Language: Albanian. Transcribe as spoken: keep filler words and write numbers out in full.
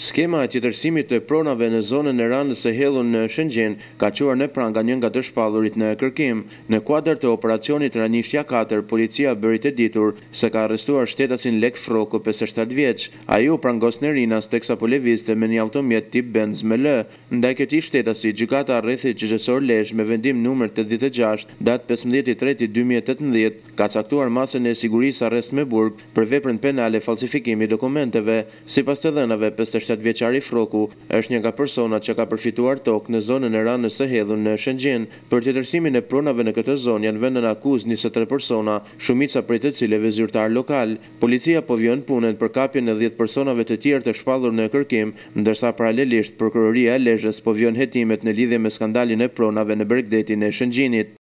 Skema e tjetërsimit të pronave në zonën e Ranës së Hellun në Shëngjin ka quar në pranë nga një nga të shpallurit në kërkim. Në kuadër të operacionit Ranishja katër, policia bëri të ditur se ka arrestuar shtetasin Lek Froku, pesëdhjetë e shtatë vjeç. Ai u prangos në Rinas teksa po lëvizte me një automjet tip Benz me L. Ndaj këtij shtetasi, gjykata rrethit gjyqësor Lezhë me vendim numër tetëdhjetë e gjashtë, datë pesëmbëdhjetë i treti dy mijë e tetëmbëdhjetë, ka caktuar masën e sigurisë arrest me burg për veprën penale falsifikimi dokumenteve. Sipas të dhënave, pesëdhjetë e shtatë vjeçari Froku është një nga personat që ka përfituar tokë në zonën e Ranës së Hellun në Shëngjin. Për tjetërsimin e pronave në këtë zonë janë vënë në akuzë njëzet e tre persona, shumica prej të cilëve zyrtar lokal. Policia po vjen punën për kapjen e dhjetë personave të tjerë të shpallur në kërkim, ndërsa paralelisht prokuroria e Lezhës po vjen hetimet në lidhje me skandalin e pronave në Bregdetin e Shëngjinit.